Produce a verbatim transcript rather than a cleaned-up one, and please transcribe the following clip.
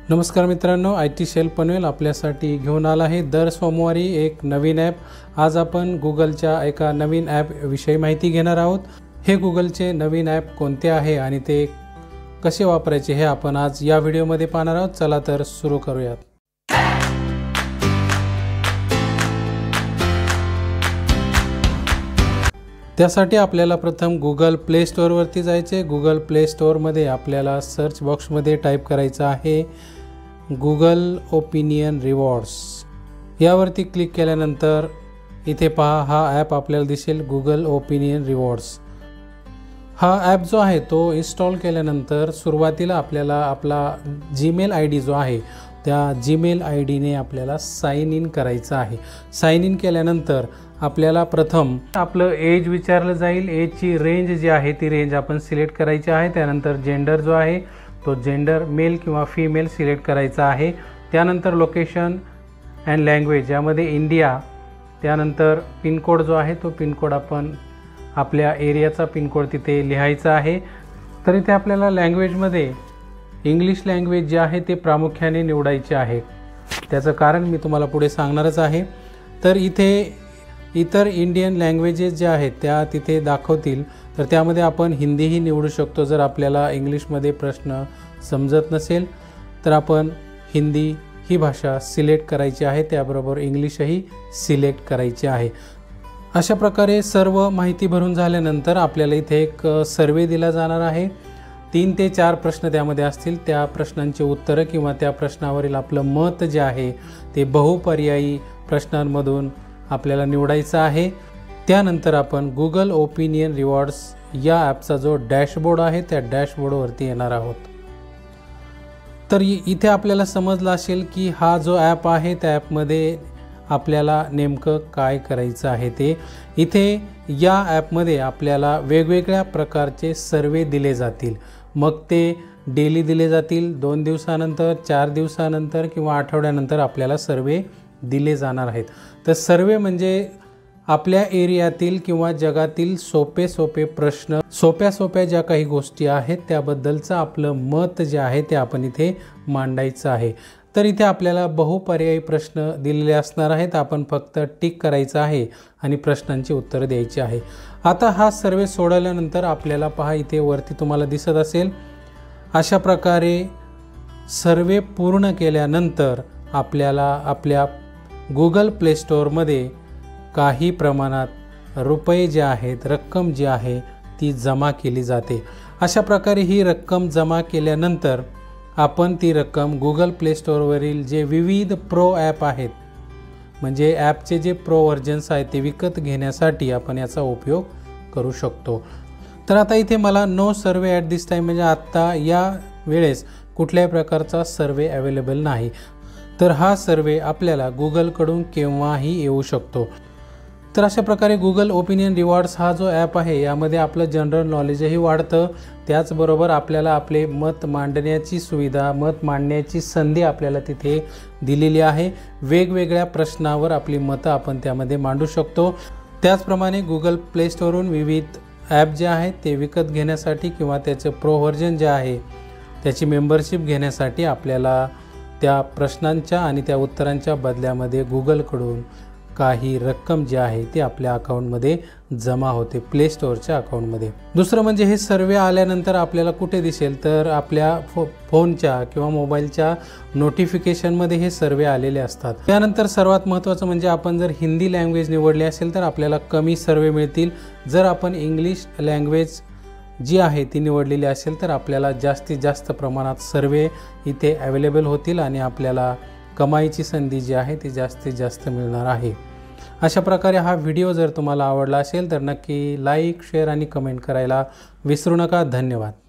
नमस्कार मित्रांनो, I T shelf Panvel आपल्यासाठी घेऊन आला आहे दर सोमवारी एक नवीन ॲप। आज आपण गुगलच्या एका नवीन ॲप विषयी माहिती घेणार आहोत। हे गुगलचे नवीन ॲप कोणते आहे आणि ते कसे वापरायचे हे आपण आज या व्हिडिओमध्ये पाहणार आहोत। चला तर सुरू करूयात। त्यासाठी आपल्याला प्रथम गूगल प्ले स्टोअरवरती जायचे। गूगल प्ले स्टोअरमध्ये आपल्याला सर्च बॉक्समध्ये टाईप करायचं आहे गूगल ओपिनियन रिवॉर्ड्स। यावरती क्लिक केल्यानंतर इथे पहा हा ॲप आपल्याला दिसेल गूगल ओपिनियन रिवॉर्ड्स। हा ॲप जो आहे तो इन्स्टॉल केल्यानंतर सुरुवातीला आपल्याला आपला जीमेल आय डी जो आहे त्या जीमेल आय डीने आपल्याला साइन इन करायचं आहे। साइन इन केल्यानंतर आपल्याला प्रथम आपलं एज विचारलं जाईल। एजची रेंज जी आहे ती रेंज आपण सिलेक्ट करायची आहे। त्यानंतर जेंडर जो आहे तो जेंडर मेल किंवा फीमेल सिलेक्ट करायचा आहे। त्यानंतर लोकेशन अँड लँग्वेज यामध्ये इंडिया। त्यानंतर पिनकोड जो आहे तो पिनकोड आपण आपल्या एरियाचा पिनकोड तिथे लिहायचा आहे। तर इथे आपल्याला लँग्वेजमध्ये इंग्लिश लँग्वेज जे आहे ते प्रामुख्याने निवडायचे आहे। त्याचं कारण मी तुम्हाला पुढे सांगणारच आहे। तर इथे इतर इंडियन लँग्वेजेस जे आहेत त्या तिथे दाखवतील, तर त्यामध्ये आपण हिंदीही निवडू शकतो। जर आपल्याला इंग्लिशमध्ये प्रश्न समजत नसेल तर आपण हिंदी ही भाषा सिलेक्ट करायची आहे, त्याबरोबर इंग्लिशही सिलेक्ट करायची आहे। अशा प्रकारे सर्व माहिती भरून झाल्यानंतर आपल्याला इथे एक सर्वे दिला जाणार आहे। तीन ते चार प्रश्न त्यामध्ये असतील। त्या प्रश्नांची उत्तरं किंवा त्या प्रश्नावरील आपलं मत जे आहे ते बहुपर्यायी प्रश्नांमधून आपल्याला निवडायचं आहे। त्यानंतर आपण गूगल ओपिनियन रिवॉर्ड्स या ॲपचा जो डॅशबोर्ड आहे त्या डॅशबोर्डवरती येणार आहोत। तर इथे आपल्याला समजलं असेल की हा जो ॲप आहे त्या ॲपमध्ये आपल्याला नेमकं काय करायचं आहे ते। इथे या ॲपमध्ये आपल्याला वेगवेगळ्या प्रकारचे सर्वे दिले जातील। मग ते डेली दिले जातील, दोन दिवसानंतर, चार दिवसानंतर किंवा आठवड्यानंतर आपल्याला सर्वे दिले जाणार आहेत। तर सर्वे म्हणजे आपल्या एरियातील किंवा जगातील सोपे सोपे प्रश्न, सोप्या सोप्या ज्या काही गोष्टी आहेत त्याबद्दलचं आपलं मत जे आहे ते आपण इथे मांडायचं आहे। तर इथे आपल्याला बहुपर्यायी प्रश्न दिलेले असणार आहेत। आपण फक्त टिक करायचं आहे आणि प्रश्नांची उत्तरं द्यायची आहे। आता हा सर्वे सोडवल्यानंतर आपल्याला पहा इथे वरती तुम्हाला दिसत असेल अशा प्रकारे सर्वे पूर्ण केल्यानंतर आपल्याला आपल्या गूगल प्ले स्टोअरमध्ये काही प्रमाणात रुपये जे आहेत, रक्कम जी आहे ती जमा केली जाते। अशा प्रकारे ही रक्कम जमा केल्यानंतर आपण ती रक्कम गूगल प्ले स्टोअरवरील जे विविध प्रो ॲप आहेत, म्हणजे ॲपचे जे प्रो व्हर्जन्स आहेत ते विकत घेण्यासाठी आपण याचा उपयोग करू शकतो। तर आता इथे मला no survey at this time म्हणजे आत्ता या वेळेस कुठल्याही प्रकारचा सर्वे अवेलेबल नाही। तर हा सर्वे आपल्याला गूगलकडून केव्हाही येऊ शकतो। तर अशा प्रकारे गूगल ओपिनियन रिवॉर्ड्स हा जो ॲप आहे यामध्ये आपलं जनरल नॉलेजही वाढतं, त्याचबरोबर आपल्याला आपले मत मांडण्याची सुविधा, मत मांडण्याची संधी आपल्याला तिथे दिलेली आहे। वेगवेगळ्या प्रश्नावर आपली मतं आपण त्यामध्ये मांडू शकतो। त्याचप्रमाणे गूगल प्ले स्टोअरवरून विविध ॲप जे आहेत ते विकत घेण्यासाठी किंवा त्याचं प्रो व्हर्जन जे आहे त्याची मेंबरशिप घेण्यासाठी आपल्याला त्या प्रश्नांच्या आणि त्या उत्तरांच्या बदल्यामध्ये गूगलकडून काही रक्कम जी आहे ती आपल्या अकाउंटमध्ये जमा होते, प्ले स्टोअरच्या अकाउंटमध्ये। दुसरं म्हणजे हे सर्वे आल्यानंतर आपल्याला कुठे दिसेल तर आपल्या फो फोनच्या किंवा मोबाईलच्या नोटिफिकेशनमध्ये हे सर्वे आलेले असतात। त्यानंतर सर्वात महत्त्वाचं म्हणजे आपण जर हिंदी लँग्वेज निवडली असेल तर आपल्याला कमी सर्वे मिळतील। जर आपण इंग्लिश लँग्वेज जी आहे ती निवडलेली असेल तर आपल्याला जास्तीत जास्त प्रमाणात सर्वे इथे अवेलेबल होतील आणि आपल्याला कमाईची संधी जी आहे ती जास्तीत जास्त मिळणार आहे। अशा प्रकारे हा व्हिडिओ जर तुम्हाला आवडला असेल तर नक्की लाईक, शेअर आणि कमेंट करायला विसरू नका। धन्यवाद।